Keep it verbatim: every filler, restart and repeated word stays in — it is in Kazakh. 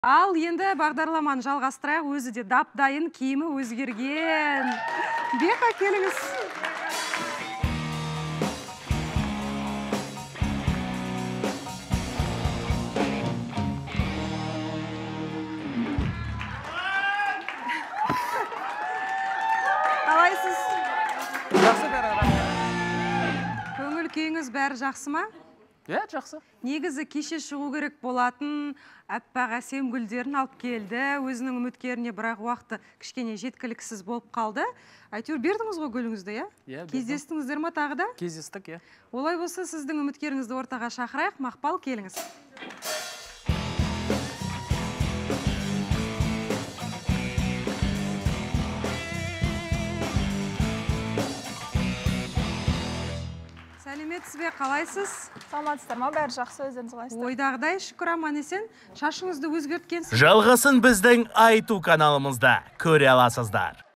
Ал енді бағдарламаны жалғастырайық, өзі де дап-дайын, киімі өзгерген. Бека, келіңіз. Қалайсыз? Жақсы бәрі. Көңіл күйіңіз бәрі жақсы ма? Е, жақсы. Негізі кеше шығу керек болатын, әппақ әсем гүлдерін алып келді. Өзінің үміткеріне бірақ уақыты кішкене жеткіліксіз болып қалды. Әйтеуір бердіңіз ғой гүліңізді, Иә, бердім. Кездестіңіздер ма тағы да? Кездестік, е. Олай болса, сіздің үміткеріңізді ортаға шақырайық. Мақпал, келіңіз. Сәлеметсіз бе, қалайсыз? Саламатсыздар ма? Бәрі жақсы, өздеріңіз қалайсыздар? Ойдағыдай, шүкір аман-есен. Шашыңызды өзгерткенсіз. Жалғасын біздің айту каналымызда көре аласыздар.